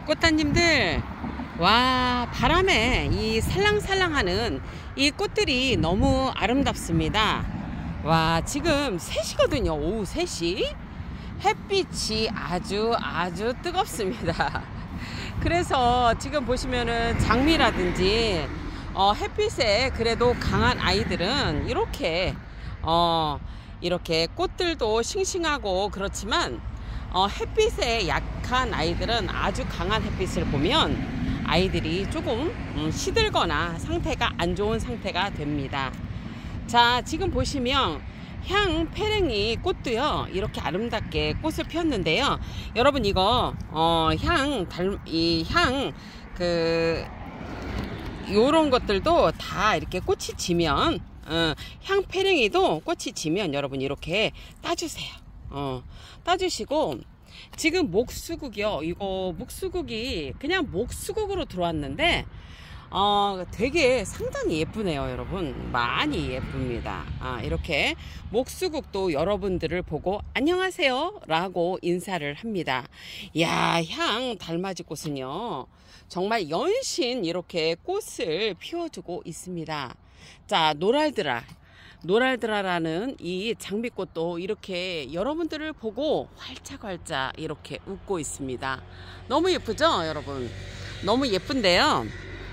꽃단님들, 와, 바람에 이 살랑살랑하는 이 꽃들이 너무 아름답습니다. 와, 지금 3시거든요. 오후 3시. 햇빛이 아주 뜨겁습니다. 그래서 지금 보시면은 장미라든지 햇빛에 그래도 강한 아이들은 이렇게 꽃들도 싱싱하고 그렇지만 햇빛에 약한 아이들은 아주 강한 햇빛을 보면 아이들이 조금 시들거나 상태가 안 좋은 상태가 됩니다. 자, 지금 보시면 향페랭이 꽃도요, 이렇게 아름답게 꽃을 피웠는데요. 여러분, 이거 요런 것들도 다 이렇게 꽃이 지면, 향페랭이도 꽃이 지면 여러분 이렇게 따주세요. 따주시고, 지금 목수국이요. 이거 목수국이 그냥 목수국으로 들어왔는데 되게 상당히 예쁘네요. 여러분, 많이 예쁩니다. 이렇게 목수국도 여러분들을 보고 안녕하세요 라고 인사를 합니다. 야, 향 달맞이 꽃은요 정말 연신 이렇게 꽃을 피워주고 있습니다. 자, 노랄드라라는 이 장미꽃도 이렇게 여러분들을 보고 활짝활짝 이렇게 웃고 있습니다. 너무 예쁘죠, 여러분? 너무 예쁜데요.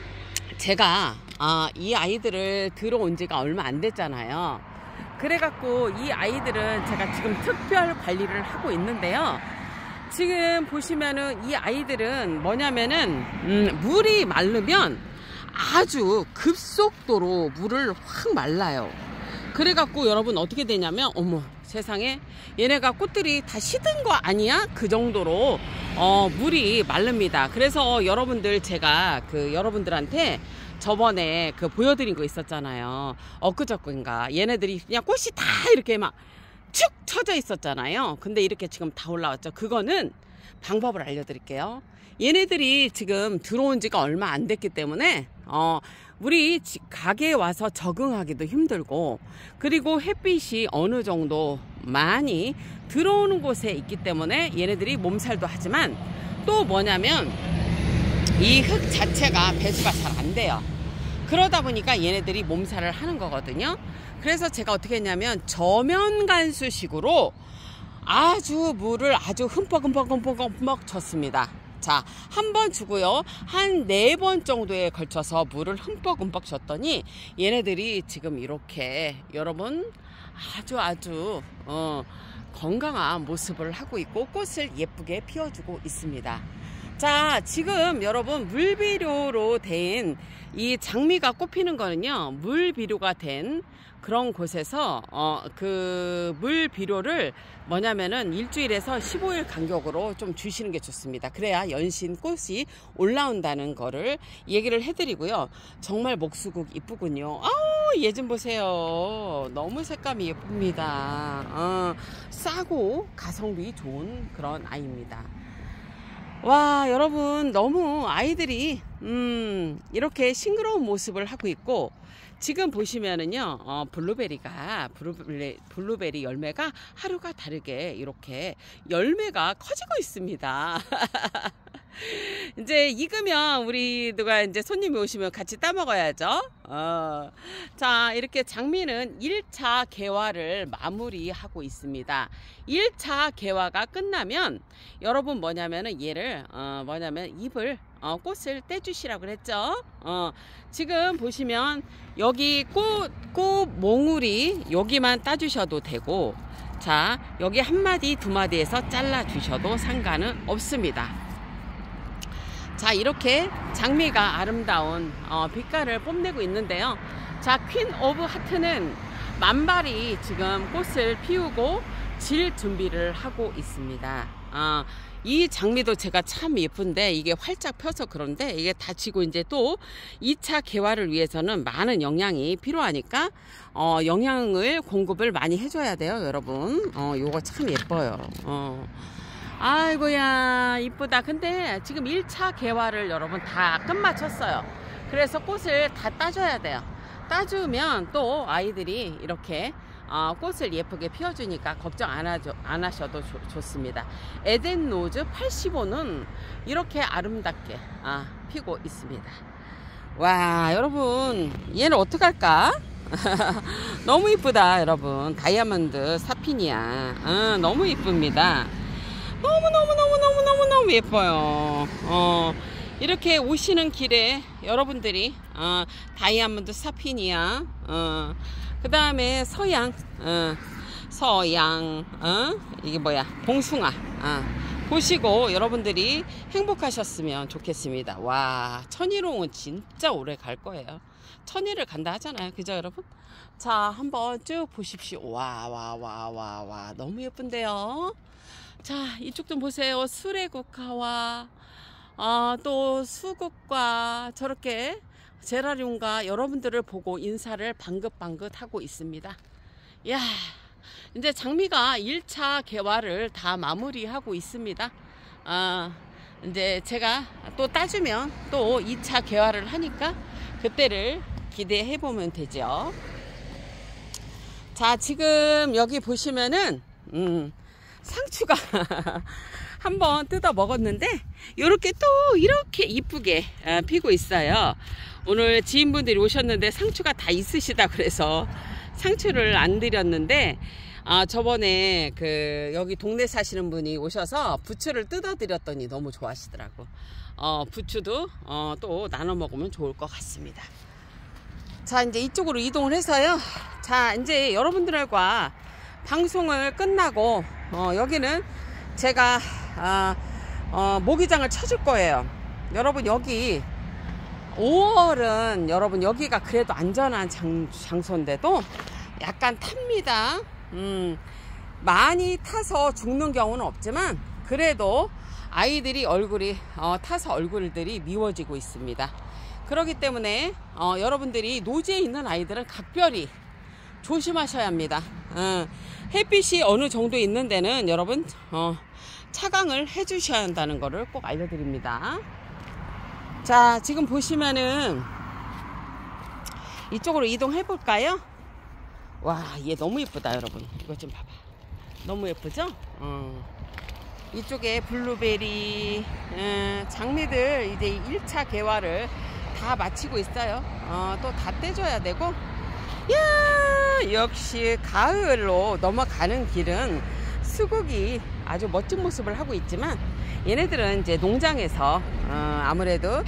제가 이 아이들을 들어온 지가 얼마 안 됐잖아요. 그래갖고 이 아이들은 제가 지금 특별 관리를 하고 있는데요. 지금 보시면은 이 아이들은 뭐냐면은 물이 마르면 아주 급속도로 물을 확 말라요. 그래갖고 여러분 어떻게 되냐면, 어머 세상에, 얘네가 꽃들이 다 시든 거 아니야? 그 정도로 물이 마릅니다. 그래서 여러분들, 제가 여러분들한테 저번에 보여드린 거 있었잖아요. 엊그저께인가 얘네들이 그냥 꽃이 다 이렇게 막 축 처져 있었잖아요. 근데 이렇게 지금 다 올라왔죠. 그거는 방법을 알려드릴게요. 얘네들이 지금 들어온 지가 얼마 안 됐기 때문에 우리 가게에 와서 적응하기도 힘들고, 그리고 햇빛이 어느 정도 많이 들어오는 곳에 있기 때문에 얘네들이 몸살도 하지만, 또 뭐냐면 이 흙 자체가 배수가 잘 안 돼요. 그러다 보니까 얘네들이 몸살을 하는 거거든요. 그래서 제가 어떻게 했냐면 저면 간수식으로 아주 물을 아주 흠뻑 줬습니다. 자, 한 번 주고요, 한 4번 정도에 걸쳐서 물을 흠뻑 줬더니 얘네들이 지금 이렇게 여러분 아주 건강한 모습을 하고 있고 꽃을 예쁘게 피워주고 있습니다. 자, 지금 여러분 물비료로 된 이 장미가 꽃피는 거는요, 물비료가 된 그런 곳에서 그 물비료를 뭐냐면은 일주일에서 15일 간격으로 좀 주시는 게 좋습니다. 그래야 연신 꽃이 올라온다는 거를 얘기를 해드리고요. 정말 목수국 이쁘군요. 얘 좀 보세요. 너무 색감이 예쁩니다. 싸고 가성비 좋은 그런 아이입니다. 와, 여러분, 너무 아이들이 이렇게 싱그러운 모습을 하고 있고, 지금 보시면은요, 블루베리 열매가 하루가 다르게 이렇게 열매가 커지고 있습니다. 이제 익으면 우리 누가 이제 손님이 오시면 같이 따 먹어야죠. 자, 이렇게 장미는 1차 개화를 마무리하고 있습니다. 1차 개화가 끝나면 여러분 뭐냐면은 얘를 잎을 꽃을 떼주시라고 그랬죠. 지금 보시면 여기 꽃 몽우리 여기만 따주셔도 되고, 자, 여기 한 마디 두 마디에서 잘라 주셔도 상관은 없습니다. 자, 이렇게 장미가 아름다운 빛깔을 뽐내고 있는데요. 자, 퀸 오브 하트는 만발이 지금 꽃을 피우고 질 준비를 하고 있습니다. 이 장미도 제가 참 예쁜데 이게 활짝 펴서 그런데 이게 다치고, 이제 또 2차 개화를 위해서는 많은 영양이 필요하니까 영양을 공급을 많이 해줘야 돼요, 여러분. 요거 참 예뻐요. 아이고야 이쁘다. 근데 지금 1차 개화를 여러분 다 끝마쳤어요. 그래서 꽃을 다 따줘야 돼요. 따주면 또 아이들이 이렇게 꽃을 예쁘게 피워주니까 걱정 안 하셔도 좋습니다. 에덴 로즈 85는 이렇게 아름답게 피고 있습니다. 와, 여러분, 얘는 어떡할까? 너무 이쁘다, 여러분. 다이아몬드 사피니아. 너무 이쁩니다. 너무 예뻐요. 이렇게 오시는 길에 여러분들이 다이아몬드 사피니아, 그 다음에 서양, 이게 뭐야, 봉숭아 보시고 여러분들이 행복하셨으면 좋겠습니다. 와, 천일홍은 진짜 오래 갈 거예요. 천일을 간다 하잖아요, 그죠 여러분? 자, 한번 쭉 보십시오. 와, 너무 예쁜데요. 자, 이쪽 좀 보세요. 수레국화와 또 수국과 저렇게 제라늄과 여러분들을 보고 인사를 방긋방긋 하고 있습니다. 이야, 이제 장미가 1차 개화를 다 마무리하고 있습니다. 이제 제가 또 따주면 또 2차 개화를 하니까 그때를 기대해 보면 되죠. 자, 지금 여기 보시면은 상추가 한번 뜯어 먹었는데 요렇게 또 이렇게 이쁘게 피고 있어요. 오늘 지인분들이 오셨는데 상추가 다 있으시다 그래서 상추를 안 드렸는데 저번에 여기 동네 사시는 분이 오셔서 부추를 뜯어 드렸더니 너무 좋아하시더라고. 부추도 또 나눠 먹으면 좋을 것 같습니다. 자, 이제 이쪽으로 이동을 해서요. 자, 이제 여러분들과 방송을 끝나고 여기는 제가 모기장을 쳐줄 거예요. 여러분, 여기 5월은 여러분 여기가 그래도 안전한 장소인데도 약간 탑니다. 많이 타서 죽는 경우는 없지만 그래도 아이들이 얼굴이 타서 얼굴들이 미워지고 있습니다. 그렇기 때문에 여러분들이 노지에 있는 아이들은 각별히 조심하셔야 합니다. 햇빛이 어느 정도 있는 데는 여러분 차광을 해 주셔야 한다는 것을 꼭 알려드립니다. 자, 지금 보시면은 이쪽으로 이동해 볼까요? 와, 얘 너무 예쁘다 여러분. 이거 좀 봐봐. 너무 예쁘죠? 이쪽에 블루베리 장미들 이제 1차 개화를 다 마치고 있어요. 또 다 떼줘야 되고. 야, 역시 가을로 넘어가는 길은 수국이 아주 멋진 모습을 하고 있지만 얘네들은 이제 농장에서 아무래도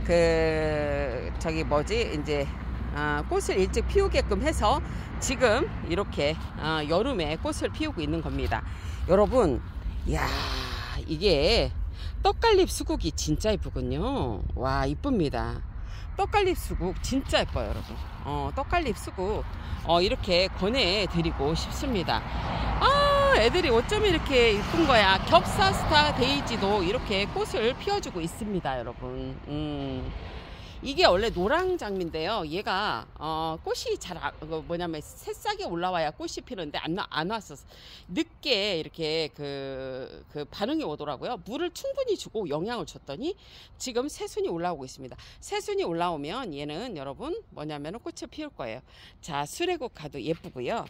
이제 꽃을 일찍 피우게끔 해서 지금 이렇게 여름에 꽃을 피우고 있는 겁니다. 여러분, 야, 이게 떡갈립 수국이 진짜 예쁘군요. 와, 이쁩니다. 떡갈립 수국 진짜 예뻐요 여러분. 떡갈립 수국 이렇게 권해드리고 싶습니다. 애들이 어쩜 이렇게 이쁜 거야. 겹사스타 데이지도 이렇게 꽃을 피워주고 있습니다 여러분. 이게 원래 노랑장미인데요. 얘가 꽃이 잘 뭐냐면 새싹이 올라와야 꽃이 피는데 안 왔었어. 늦게 이렇게 그 반응이 오더라고요. 물을 충분히 주고 영양을 줬더니 지금 새순이 올라오고 있습니다. 새순이 올라오면 얘는 여러분 뭐냐면 꽃을 피울 거예요. 자, 수레국화도 예쁘고요.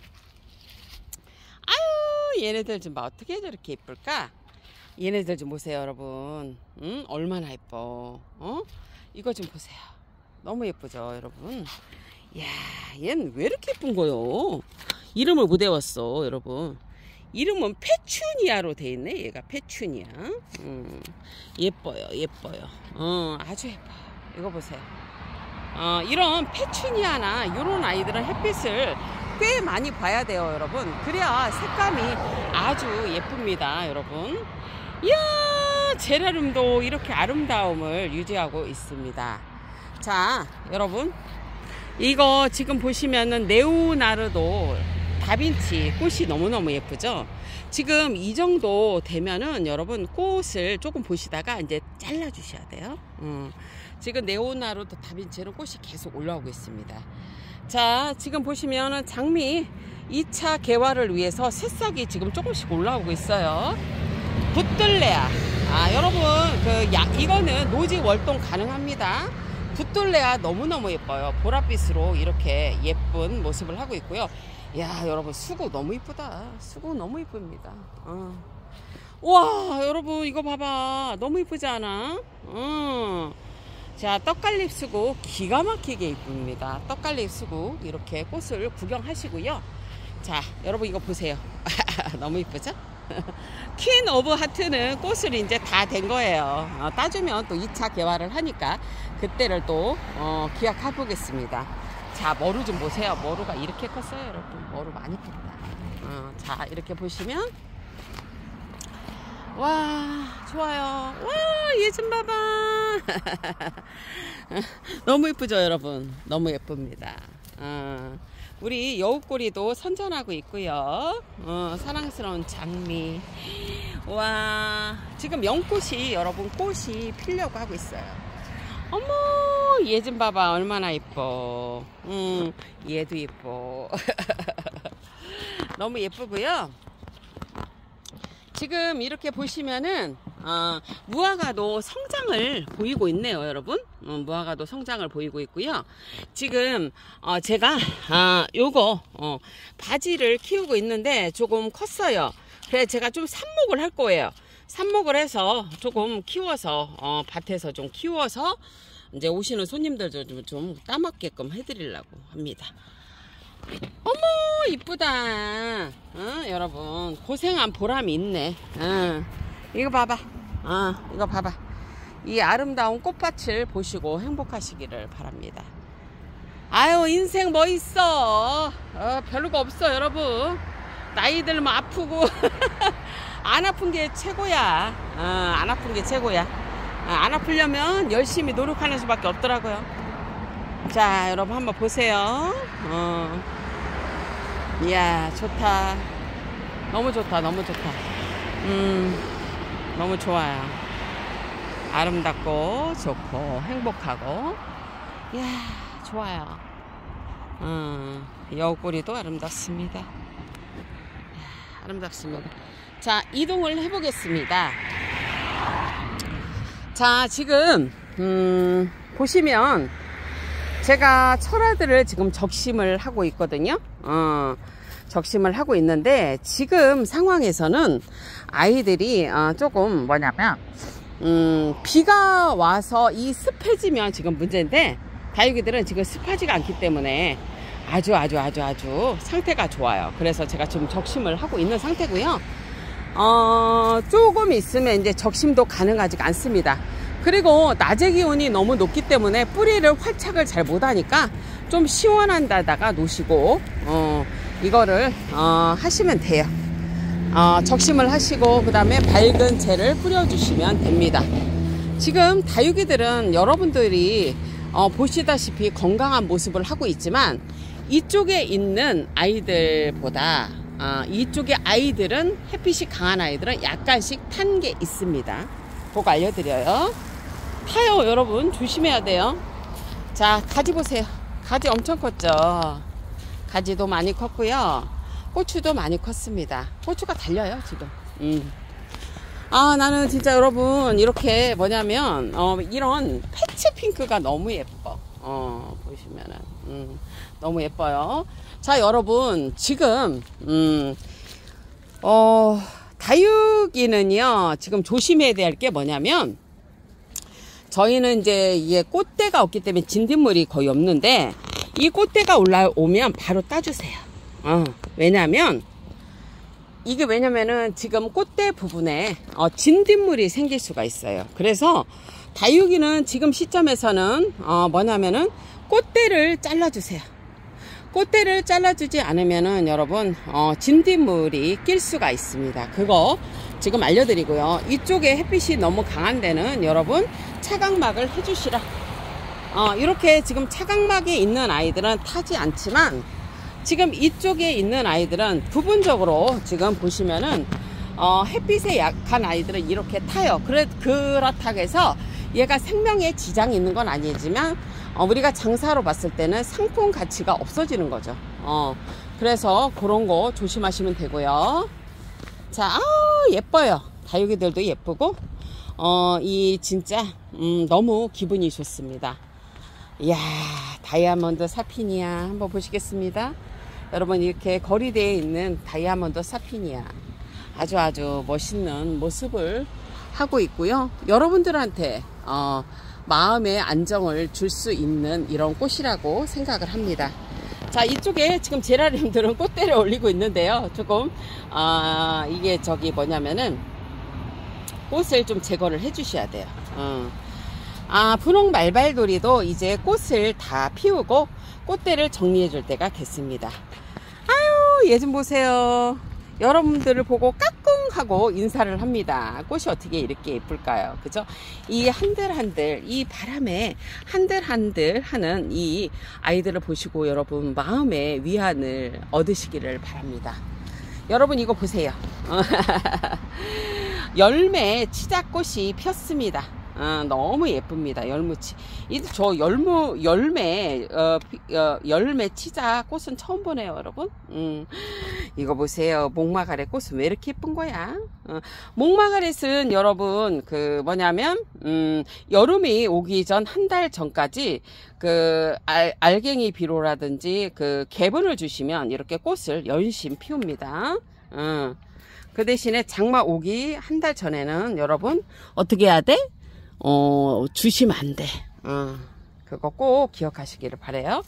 아유, 얘네들 좀 봐. 어떻게 저렇게 예쁠까? 얘네들 좀 보세요 여러분. 얼마나 예뻐. 이거 좀 보세요. 너무 예쁘죠 여러분. 이야, 얘는 왜 이렇게 예쁜 거요? 이름을 못 외웠어 여러분. 이름은 페추니아로 돼 있네. 얘가 페추니아. 예뻐요 아주 예뻐요. 이거 보세요. 이런 페추니아나 이런 아이들은 햇빛을 꽤 많이 봐야 돼요 여러분. 그래야 색감이 아주 예쁩니다 여러분. 이야, 제라늄도 이렇게 아름다움을 유지하고 있습니다. 자, 여러분, 이거 지금 보시면은 네오나르도 다빈치 꽃이 너무너무 예쁘죠? 지금 이 정도 되면은 여러분 꽃을 조금 보시다가 이제 잘라 주셔야 돼요. 지금 네오나르도 다빈치는 꽃이 계속 올라오고 있습니다. 자, 지금 보시면은 장미 2차 개화를 위해서 새싹이 지금 조금씩 올라오고 있어요. 붓들레아. 여러분, 이거는 노지 월동 가능합니다. 붓들레아 너무너무 예뻐요. 보랏빛으로 이렇게 예쁜 모습을 하고 있고요. 야, 여러분, 수국 너무 이쁘다. 수국 너무 이쁩니다. 와, 여러분, 이거 봐봐. 너무 이쁘지 않아? 자, 떡갈립 수국 기가 막히게 이쁩니다. 떡갈립 수국 이렇게 꽃을 구경하시고요. 자, 여러분 이거 보세요. 너무 이쁘죠? 퀸 오브 하트는 꽃을 이제 다 된 거예요. 따주면 또 2차 개화를 하니까 그때를 또 기약해 보겠습니다. 자, 머루 좀 보세요. 머루가 이렇게 컸어요, 여러분. 머루 많이 컸다. 자, 이렇게 보시면 와, 좋아요. 와, 얘 좀 봐봐. 너무 예쁘죠, 여러분? 너무 예쁩니다. 우리 여우꼬리도 선전하고 있고요. 사랑스러운 장미. 와, 지금 연꽃이 여러분 꽃이 피려고 하고 있어요. 어머, 얘 좀 봐봐. 얼마나 예뻐. 얘도 예뻐. 너무 예쁘고요. 지금 이렇게 보시면은 무화과도 성장을 보이고 있네요, 여러분. 무화과도 성장을 보이고 있고요. 지금 제가 요거 바지를 키우고 있는데 조금 컸어요. 그래서 제가 좀 삽목을 할 거예요. 삽목을 해서 조금 키워서 밭에서 좀 키워서 이제 오시는 손님들 좀 따먹게끔 해드리려고 합니다. 어머, 이쁘다. 여러분, 고생한 보람이 있네. 이거 봐봐. 이거 봐봐. 이 아름다운 꽃밭을 보시고 행복하시기를 바랍니다. 아유, 인생 뭐 있어. 별로가 없어, 여러분. 나이 들면 아프고 안 아픈 게 최고야. 안 아픈 게 최고야. 안 아프려면 열심히 노력하는 수밖에 없더라고요. 자, 여러분 한번 보세요. 이야, 좋다. 너무 좋다, 너무 좋다. 너무 좋아요. 아름답고 좋고 행복하고, 이야, 좋아요. 여우꼬리도 아름답습니다. 이야, 아름답습니다. 자, 이동을 해보겠습니다. 자, 지금 보시면 제가 철화들을 지금 적심을 하고 있거든요. 적심을 하고 있는데 지금 상황에서는 아이들이 조금 뭐냐면 비가 와서 이 습해지면 지금 문제인데 다육이들은 지금 습하지가 않기 때문에 아주 상태가 좋아요. 그래서 제가 지금 적심을 하고 있는 상태고요. 조금 있으면 이제 적심도 가능하지 않습니다. 그리고 낮의 기온이 너무 높기 때문에 뿌리를 활착을 잘 못하니까 좀 시원한 데다가 놓으시고 이거를 하시면 돼요. 적심을 하시고 그 다음에 밝은 재를 뿌려주시면 됩니다. 지금 다육이들은 여러분들이 보시다시피 건강한 모습을 하고 있지만 이쪽에 있는 아이들보다 이쪽의 아이들은 햇빛이 강한 아이들은 약간씩 탄 게 있습니다. 그거 알려드려요. 타요, 여러분. 조심해야 돼요. 자, 가지 보세요. 가지 엄청 컸죠. 가지도 많이 컸고요. 고추도 많이 컸습니다. 고추가 달려요, 지금. 나는 진짜 여러분 이렇게 뭐냐면 이런 패치 핑크가 너무 예뻐. 보시면은 너무 예뻐요. 자, 여러분 지금 다육이는요 지금 조심해야 될 게 뭐냐면 저희는 이제 이게 꽃대가 없기 때문에 진딧물이 거의 없는데 이 꽃대가 올라오면 바로 따주세요. 왜냐면 이게 왜냐면은 지금 꽃대 부분에 진딧물이 생길 수가 있어요. 그래서 다육이는 지금 시점에서는 뭐냐면은 꽃대를 잘라주세요. 꽃대를 잘라주지 않으면은 여러분 진딧물이 낄 수가 있습니다. 그거 지금 알려드리고요. 이쪽에 햇빛이 너무 강한 데는 여러분 차각막을 해주시라. 이렇게 지금 차각막에 있는 아이들은 타지 않지만 지금 이쪽에 있는 아이들은 부분적으로 지금 보시면은 햇빛에 약한 아이들은 이렇게 타요. 그렇다고 해서 얘가 생명에 지장이 있는 건 아니지만 우리가 장사로 봤을 때는 상품 가치가 없어지는 거죠. 그래서 그런 거 조심하시면 되고요. 자, 예뻐요. 다육이들도 예쁘고 이 진짜 너무 기분이 좋습니다. 이야, 다이아몬드 사피니아 한번 보시겠습니다. 여러분 이렇게 거리대에 있는 다이아몬드 사피니아 아주 멋있는 모습을 하고 있고요. 여러분들한테 마음의 안정을 줄 수 있는 이런 꽃이라고 생각을 합니다. 자, 이쪽에 지금 제라늄들은 꽃대를 올리고 있는데요. 조금 이게 뭐냐면은 꽃을 좀 제거를 해 주셔야 돼요. 분홍 말발돌이도 이제 꽃을 다 피우고 꽃대를 정리해 줄 때가 됐습니다. 아유, 얘 좀 보세요. 여러분들을 보고 까꿍 하고 인사를 합니다. 꽃이 어떻게 이렇게 예쁠까요? 그죠? 이 한들한들, 이 바람에 한들한들 하는 이 아이들을 보시고 여러분 마음의 위안을 얻으시기를 바랍니다. 여러분 이거 보세요. 열매 치자꽃이 폈습니다. 너무 예쁩니다. 열무치. 저 열매 치자 꽃은 처음 보네요, 여러분. 이거 보세요. 목마가렛 꽃은 왜 이렇게 예쁜 거야? 목마가렛은 여러분 뭐냐면 여름이 오기 전 한 달 전까지 알갱이 비료라든지 개분을 주시면 이렇게 꽃을 연신 피웁니다. 그 대신에 장마 오기 한 달 전에는 여러분 어떻게 해야 돼? 주시면 안 돼. 그거 꼭 기억하시기를 바래요.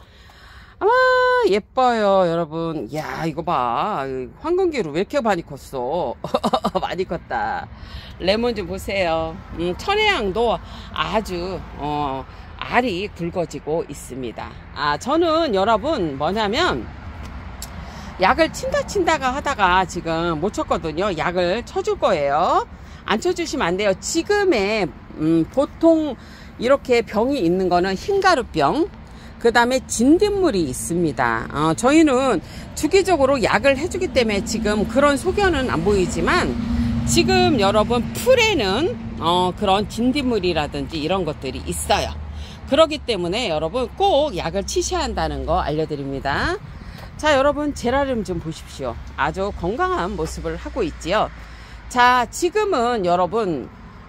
예뻐요, 여러분. 야, 이거 봐. 황금기로 왜 이렇게 많이 컸어? 많이 컸다. 레몬 좀 보세요. 천혜향도 아주, 알이 굵어지고 있습니다. 저는 여러분, 뭐냐면, 약을 친다가 하다가 지금 못 쳤거든요. 약을 쳐줄 거예요. 안 쳐주시면 안 돼요. 지금의 보통 이렇게 병이 있는 거는 흰가루병, 그 다음에 진딧물이 있습니다. 저희는 주기적으로 약을 해주기 때문에 지금 그런 소견은 안 보이지만 지금 여러분 풀에는 그런 진딧물이라든지 이런 것들이 있어요. 그렇기 때문에 여러분 꼭 약을 치셔야 한다는 거 알려드립니다. 자, 여러분 제라늄 좀 보십시오. 아주 건강한 모습을 하고 있지요. 자, 지금은 여러분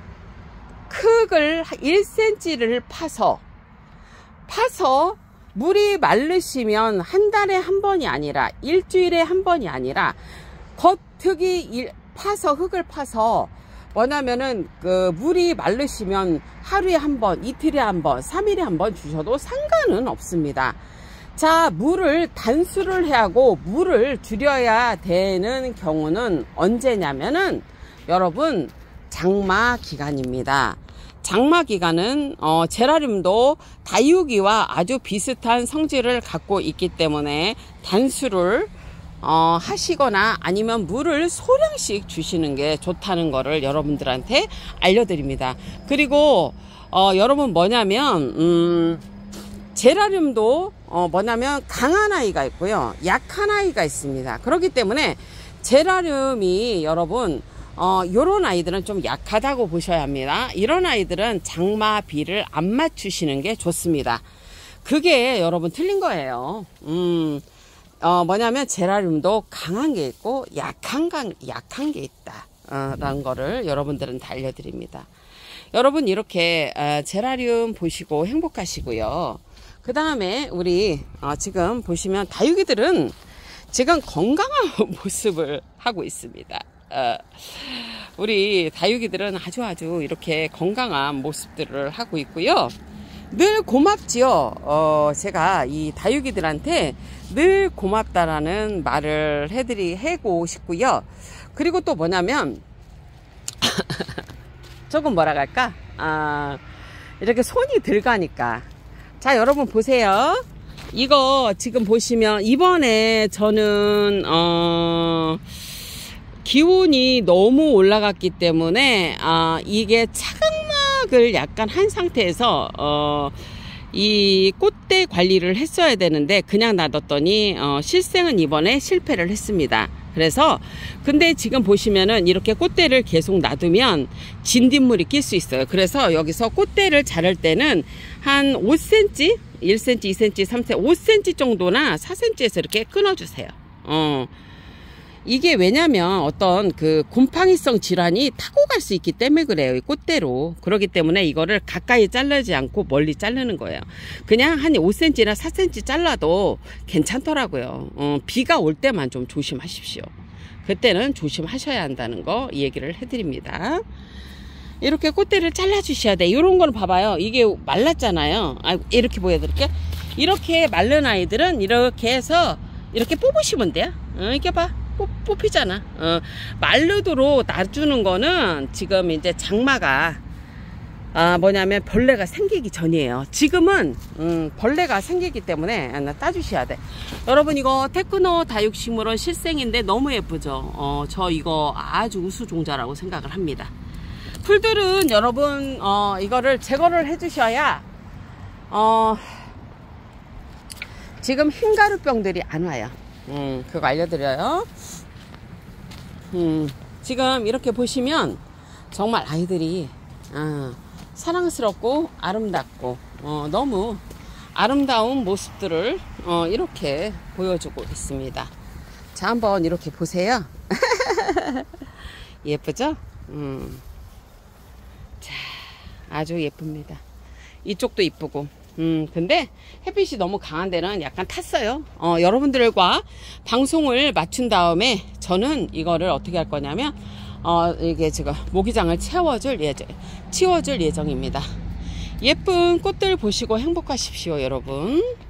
흙을 1cm를 파서 물이 마르시면 한 달에 한 번이 아니라 일주일에 한 번이 아니라 파서 흙을 파서 뭐냐면은 물이 마르시면 하루에 한 번, 이틀에 한 번, 3일에 한 번 주셔도 상관은 없습니다. 자, 물을 단수를 해야 하고 물을 줄여야 되는 경우는 언제냐면은 여러분 장마 기간입니다. 장마 기간은 제라늄도 다육이와 아주 비슷한 성질을 갖고 있기 때문에 단수를 하시거나 아니면 물을 소량씩 주시는 게 좋다는 거를 여러분들한테 알려드립니다. 그리고 여러분 뭐냐면 제라늄도 뭐냐면 강한 아이가 있고요, 약한 아이가 있습니다. 그렇기 때문에 제라늄이 여러분 요런 아이들은 좀 약하다고 보셔야 합니다. 이런 아이들은 장마비를 안 맞추시는 게 좋습니다. 그게 여러분 틀린 거예요. 뭐냐면 제라늄도 강한 게 있고 약한 게 있다 라는 거를 여러분들은 다 알려드립니다. 여러분 이렇게 제라늄 보시고 행복하시고요. 그 다음에 우리 지금 보시면 다육이들은 지금 건강한 모습을 하고 있습니다. 우리 다육이들은 아주 이렇게 건강한 모습들을 하고 있고요. 늘 고맙지요. 제가 이 다육이들한테 늘 고맙다라는 말을 해고 싶고요. 그리고 또 뭐냐면 조금 뭐라 할까? 이렇게 손이 들어가니까. 자, 여러분 보세요. 이거 지금 보시면 이번에 저는 기온이 너무 올라갔기 때문에 이게 차각막을 약간 한 상태에서 이 꽃대 관리를 했어야 되는데 그냥 놔뒀더니 실생은 이번에 실패를 했습니다. 그래서 근데 지금 보시면은 이렇게 꽃대를 계속 놔두면 진딧물이 낄 수 있어요. 그래서 여기서 꽃대를 자를 때는 한 5cm, 1cm, 2cm, 3cm, 5cm 정도나 4cm에서 이렇게 끊어주세요. 이게 왜냐면 어떤 그 곰팡이성 질환이 타고 갈 수 있기 때문에 그래요. 이 꽃대로. 그렇기 때문에 이거를 가까이 자르지 않고 멀리 자르는 거예요. 그냥 한 5cm나 4cm 잘라도 괜찮더라고요. 비가 올 때만 좀 조심하십시오. 그때는 조심하셔야 한다는 거 얘기를 해드립니다. 이렇게 꽃대를 잘라주셔야 돼. 이런 거는 봐봐요. 이게 말랐잖아요. 이렇게 보여드릴게요. 이렇게 마른 아이들은 이렇게 해서 이렇게 뽑으시면 돼요. 이렇게 봐. 뽑히잖아. 말르도록 놔주는 거는 지금 이제 장마가 뭐냐면 벌레가 생기기 전이에요. 지금은 벌레가 생기기 때문에 따주셔야 돼. 여러분 이거 테크노 다육식물원 실생인데 너무 예쁘죠. 저 이거 아주 우수종자라고 생각을 합니다. 풀들은 여러분 이거를 제거를 해주셔야 지금 흰가루병들이 안 와요. 그거 알려드려요. 지금 이렇게 보시면 정말 아이들이 사랑스럽고 아름답고 너무 아름다운 모습들을 이렇게 보여주고 있습니다. 자, 한번 이렇게 보세요. 예쁘죠? 자, 아주 예쁩니다. 이쪽도 이쁘고. 근데 햇빛이 너무 강한 데는 약간 탔어요. 여러분들과 방송을 맞춘 다음에 저는 이거를 어떻게 할 거냐면 이게 지금 모기장을 치워줄 예정입니다. 예쁜 꽃들 보시고 행복하십시오, 여러분.